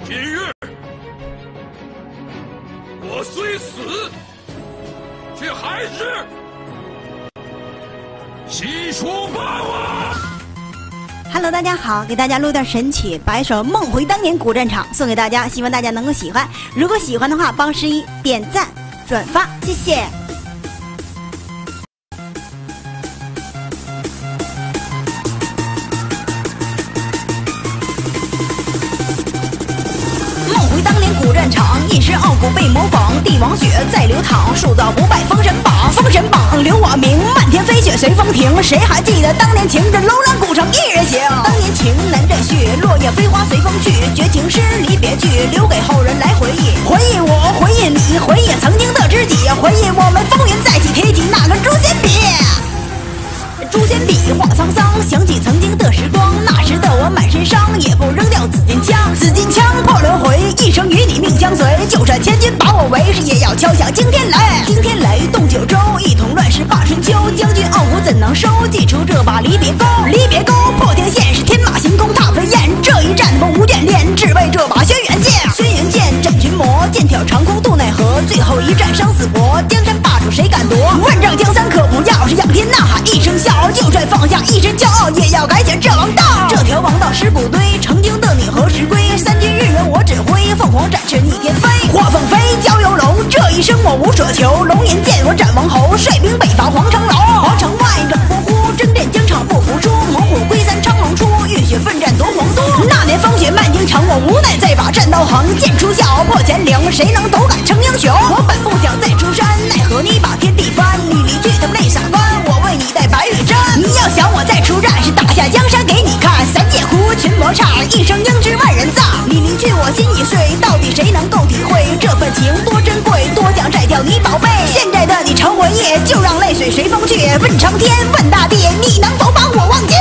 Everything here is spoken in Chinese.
今日我虽死，却还是西蜀霸王。 Hello， 大家好，给大家录段神曲，把一首《梦回当年古战场》送给大家，希望大家能够喜欢。如果喜欢的话，帮11点赞、转发，谢谢。梦回当年古战场，一时傲骨被模仿，帝王血在流淌，树造不败封神榜。封神榜留我名，漫天飞雪随风停。谁还记得当年情，这楼兰古城一人行。当年情难再续，落叶飞花随风去。绝情诗离别句，留给后人来回忆。回忆我，回忆你，回忆曾经的知己，回忆我们风云再起，提起那个诛仙笔。诛仙笔画沧桑，想起曾经的时光，那时的我满身伤，也不扔掉紫金枪。紫金枪破轮回，一生与你命相随。就算千军把我围，也要敲响惊天雷。惊天雷动九州，一统乱世霸春秋。将军傲骨怎能收？祭出这把离别钩。离别钩破天线，是天马行空踏飞燕。这一战我无眷恋，只为这把轩辕剑。轩辕剑斩群魔，剑挑长空渡奈何。最后一战生死搏，江山霸主谁敢夺？万丈江山可不要，是仰天呐喊一声笑。就算放下一身骄傲，也要改写这王道。这条王道尸骨堆，曾经的你何时归？三军日月我指挥，凤凰展翅逆天飞。画凤飞，蛟游龙，这一生我无所求。龙吟剑我斩王侯，率兵北伐皇城楼。皇城外冷乎乎，征战疆场不服输。猛虎归山昌龙出，浴血奋战夺皇都。那年风雪漫京城，我无奈再把战刀横。剑出鞘破乾陵，谁能斗敢称英雄？我本不想再出山，奈何你把天地翻。你离去他泪洒干，我为你带白羽毡。你要想我再出战，是打下江山给你看。三界湖群魔唱，一生英姿万人葬。你离去我心已碎，到底谁能够体会这份情多珍贵？多想摘掉你宝贝。现在的你成回忆，就让泪水随风去。问苍天，问大地，你能否把我忘记？